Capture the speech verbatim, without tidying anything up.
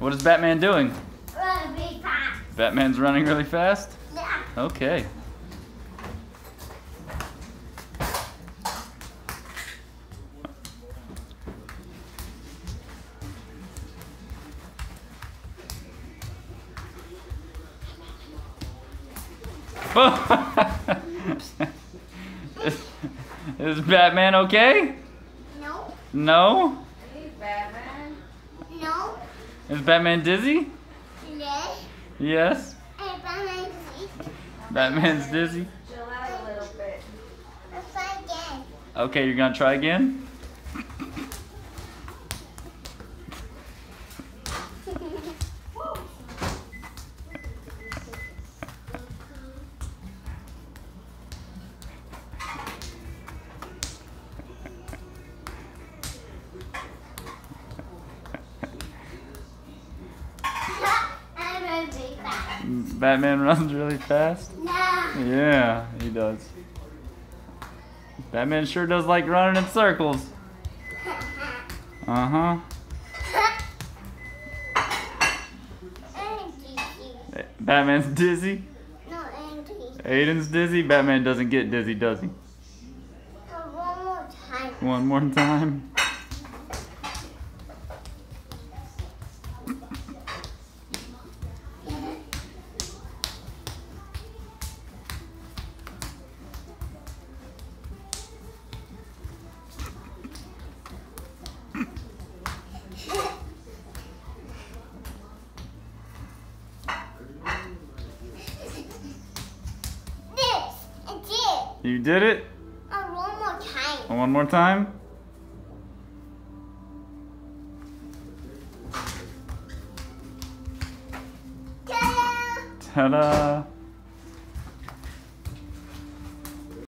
What is Batman doing? Run really fast. Batman's running really fast? Yeah. Okay. is, is Batman okay? No. No? Hey, Batman. No. Is Batman dizzy? Yes. Yes. Hey, Batman, see? Batman's dizzy? Chill out a little bit. Let's try again. Okay, you're gonna try again? I'm running really fast. Batman runs really fast? No. Yeah, he does. Batman sure does like running in circles. Uh-huh. I'm dizzy. Batman's dizzy? No, I'm dizzy. Aiden's dizzy? Batman doesn't get dizzy, does he? Uh, One more time. One more time. This. It's it. You did it? Uh, one more time. One more time? Ta-da! Ta-da!